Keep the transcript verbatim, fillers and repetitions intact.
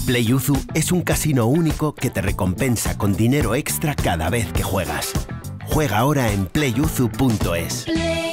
PlayUzu es un casino único que te recompensa con dinero extra cada vez que juegas. Juega ahora en playuzu punto es. Play.